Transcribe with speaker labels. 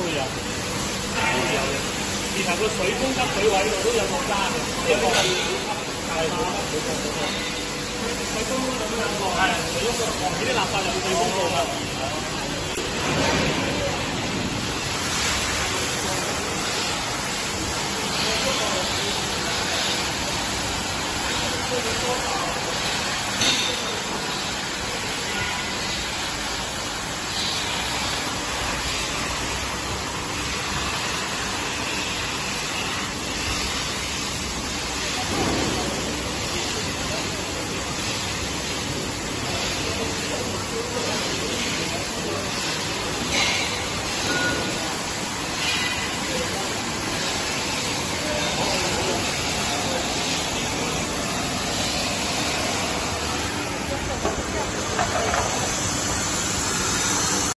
Speaker 1: 會有，都會有嘅。然後個水供給水位度都有個加嘅，呢個係係冇錯冇錯。水供咁樣個係，除咗個防止啲垃圾入去水供。